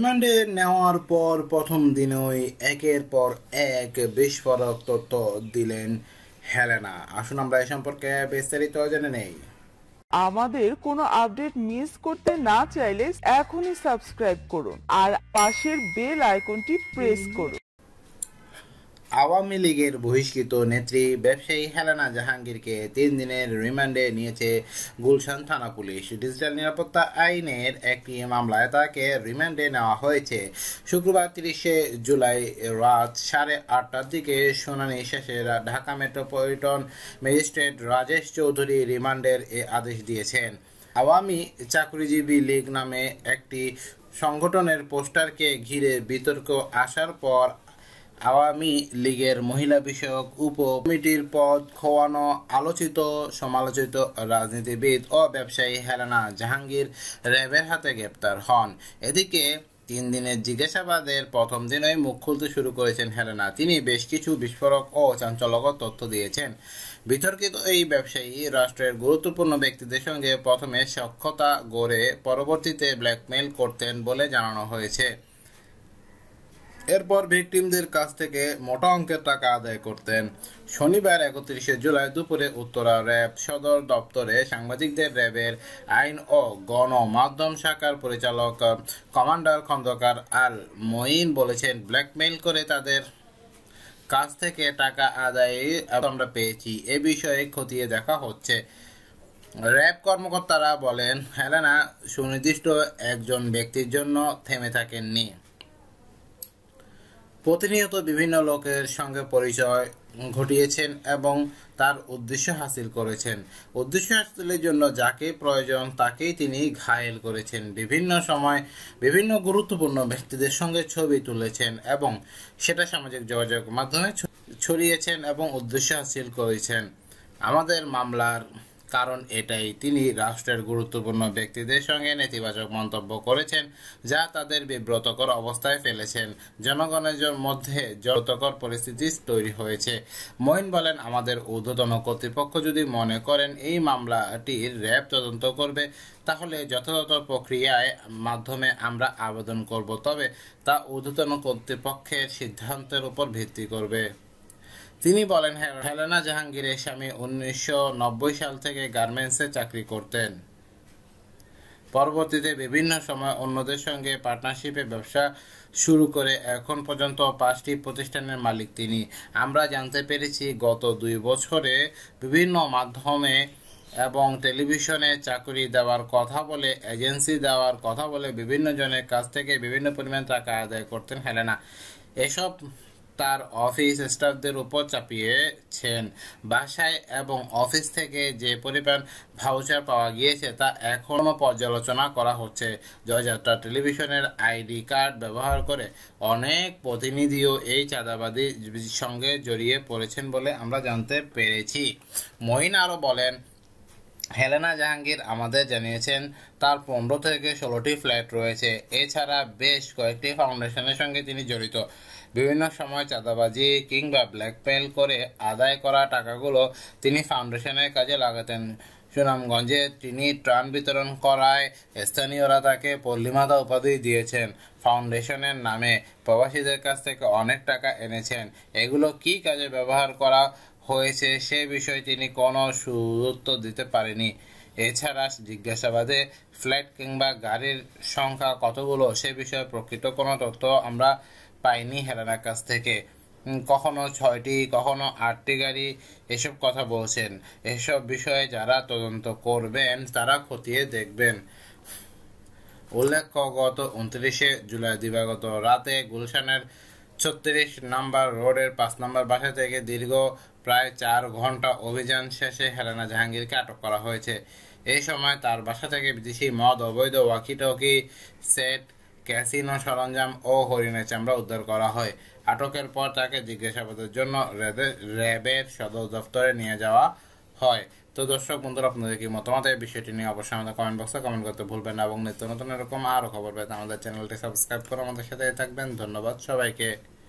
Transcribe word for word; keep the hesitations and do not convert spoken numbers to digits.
রিমান্ডে নেওয়ার পর প্রথম দিনই একের পর এক বিস্ফোরক তথ্য দিলেন হেলেনা। আসুন আমরা এই সম্পর্কে বিস্তারিত জেনে নেই। আমাদের কোনো আপডেট মিস করতে না চাইলে এখনই সাবস্ক্রাইব করুন আর পাশের বেল আইকনটি প্রেস করুন। আওয়ামী লীগের বহিষ্কৃত নেত্রী ব্যবসায়ী হেলেনা জাহাঙ্গীরকে তিন দিনের রিমান্ডে নিয়েছে গুলশান থানা পুলিশ। ডিজিটাল নিরাপত্তা আইনের একটি মামলায় তাকে রিমান্ডে নেওয়া হয়েছে। শুক্রবার তিরিশে জুলাই রাত সাড়ে আটটার দিকে শুনানি শেষে ঢাকা মেট্রোপলিটন ম্যাজিস্ট্রেট রাজেশ চৌধুরী রিমান্ডের এ আদেশ দিয়েছেন। আওয়ামী চাকরিজীবী লীগ নামে একটি সংগঠনের পোস্টারকে ঘিরে বিতর্ক আসার পর আওয়ামী লীগের মহিলা বিষয়ক উপ কমিটির পদ খোয়ানো আলোচিত সমালোচিত রাজনীতিবিদ ও ব্যবসায়ী হেলেনা জাহাঙ্গীর র্যাবের হাতে গ্রেপ্তার হন। এদিকে তিন দিনের জিজ্ঞাসাবাদের প্রথম দিনই মুখ খুলতে শুরু করেছেন হেলেনা। তিনি বেশ কিছু বিস্ফোরক ও চাঞ্চল্যকর তথ্য দিয়েছেন। বিতর্কিত এই ব্যবসায়ী রাষ্ট্রের গুরুত্বপূর্ণ ব্যক্তিদের সঙ্গে প্রথমে সখ্যতা গড়ে পরবর্তীতে ব্ল্যাকমেইল করতেন বলে জানানো হয়েছে। এরপর ভিকটিমদের কাছ থেকে মোটা অঙ্কের টাকা আদায় করতেন। শনিবার একত্রিশে জুলাই দুপুরে উত্তরা র্যাব সদর দপ্তরে সাংবাদিকদের র্যাবের আইন ও গণমাধ্যম শাখার পরিচালক কমান্ডার খন্দকার আল মঈন বলেছেন, ব্ল্যাকমেইল করে তাদের কাছ থেকে টাকা আদায়ে আমরা পেয়েছি, এ বিষয়ে খতিয়ে দেখা হচ্ছে। র্যাব কর্মকর্তারা বলেন, হেলেনা সুনির্দিষ্ট একজন ব্যক্তির জন্য থেমে থাকেননি। প্রতিনিয়ত বিভিন্ন লোকের সঙ্গে পরিচয় ঘটিয়েছেন এবং তার উদ্দেশ্য হাসিল করেছেন। উদ্দেশ্য হাসিলের জন্য যাকে প্রয়োজন তাকেই তিনি ঘায়েল করেছেন। বিভিন্ন সময় বিভিন্ন গুরুত্বপূর্ণ ব্যক্তিদের সঙ্গে ছবি তুলেছেন এবং সেটা সামাজিক যোগাযোগ মাধ্যমে ছড়িয়েছেন এবং উদ্দেশ্য হাসিল করেছেন। আমাদের মামলার কারণ এটাই, তিনি রাষ্ট্রের গুরুত্বপূর্ণ ব্যক্তিদের সঙ্গে নেতিবাচক মন্তব্য করেছেন যা তাদের বিব্রতকর অবস্থায় ফেলেছেন। জনগণের মধ্যে জড়তকর পরিস্থিতি তৈরি হয়েছে। মঈন বলেন, আমাদের ঊর্ধ্বতন কর্তৃপক্ষ যদি মনে করেন এই মামলাটির র্যাব তদন্ত করবে তাহলে যথাযথ প্রক্রিয়ায় মাধ্যমে আমরা আবেদন করব, তবে তা ঊর্ধ্বতন কর্তৃপক্ষের সিদ্ধান্তের উপর ভিত্তি করবে। তিনি বলেন, হেলেনা জাহাঙ্গীরের স্বামী উনিশশো নব্বই সাল থেকে গার্মেন্টসে চাকরি করতেন। পরবর্তীতে বিভিন্ন সময় অন্যদের সঙ্গে পার্টনারশিপে ব্যবসা শুরু করে এখন পর্যন্ত পাঁচটি প্রতিষ্ঠানের মালিক তিনি। আমরা জানতে পেরেছি গত দুই বছরে বিভিন্ন মাধ্যমে এবং টেলিভিশনে চাকরি দেওয়ার কথা বলে, এজেন্সি দেওয়ার কথা বলে বিভিন্ন জনের কাছ থেকে বিভিন্ন পরিমাণ টাকা আদায় করতেন হেলেনা। এসব তার অফিস স্টাফদের উপর চাপিয়েছেন। বাসায় এবং অফিস থেকে যে পরিমাণ ভাউচার পাওয়া গিয়েছে তা এখনও পর্যালোচনা করা হচ্ছে। জয়যাত্রা টেলিভিশনের আইডি কার্ড ব্যবহার করে অনেক প্রতিনিধিও এই চাঁদাবাদীর সঙ্গে জড়িয়ে পড়েছেন বলে আমরা জানতে পেরেছি। মঈন আরও বলেন, হেলেনা জাহাঙ্গীর আমাদের জানিয়েছেন তার পনেরো থেকে ষোলোটি ফ্ল্যাট রয়েছে। এছাড়া বেশ কয়েকটি ফাউন্ডেশনের সঙ্গে তিনি জড়িত। বিভিন্ন সময় চাঁদাবাজি কিংবা ব্ল্যাকমেইল করে আদায় করা টাকাগুলো তিনি ফাউন্ডেশনের কাজে লাগাতেন। সুনামগঞ্জে তিনি ত্রাণ বিতরণ করায় স্থানীয়রা তাকে পল্লীমাতা উপাধি দিয়েছেন। ফাউন্ডেশনের নামে প্রবাসীদের কাছ থেকে অনেক টাকা এনেছেন। এগুলো কী কাজে ব্যবহার করা হয়েছে সে বিষয়ে তিনি কোনো সুউত্তর দিতে পারেনি। এছাড়া জিজ্ঞাসাবাদে ফ্ল্যাট কিংবা গাড়ির সংখ্যা কতগুলো সে বিষয়ে প্রকৃত কোনো তথ্য আমরা পাইনি হেলেনার কাছ থেকে। কখনো ছয়টি কখনো আটটি গাড়ি এসব কথা বলছেন। এসব বিষয়ে যারা তদন্ত করবেন তারা খতিয়ে দেখবেন। উল্লেখ্য, গত উনত্রিশে জুলাই দিবাগত রাতে গুলশানের ছত্রিশ নম্বর রোডের পাঁচ নম্বর বাসা থেকে দীর্ঘ প্রায় চার ঘন্টা অভিযান শেষে হেলেনা জাহাঙ্গীরকে আটক করা হয়েছে। এই সময় তার বাসা থেকে বিদেশি মদ, অবৈধ ওয়াকিটকি সেট, ক্যাসিনো সরঞ্জাম ও হরিণের চামড়া উদ্ধার করা হয়। আটকের পর তাকে জিজ্ঞাসাবাদের জন্য র্যাবের সদর দপ্তরে নিয়ে যাওয়া হয়। তো দর্শক বন্ধুরা, আপনাদের কি মতামত এই বিষয়টি নিয়ে অবশ্যই আমাদের কমেন্ট বক্সে কমেন্ট করতে ভুলবেন না এবং নিত্য নতুন এরকম আরও খবর পেতে আমাদের চ্যানেলটি সাবস্ক্রাইব করে আমাদের সাথে থাকবেন। ধন্যবাদ সবাইকে।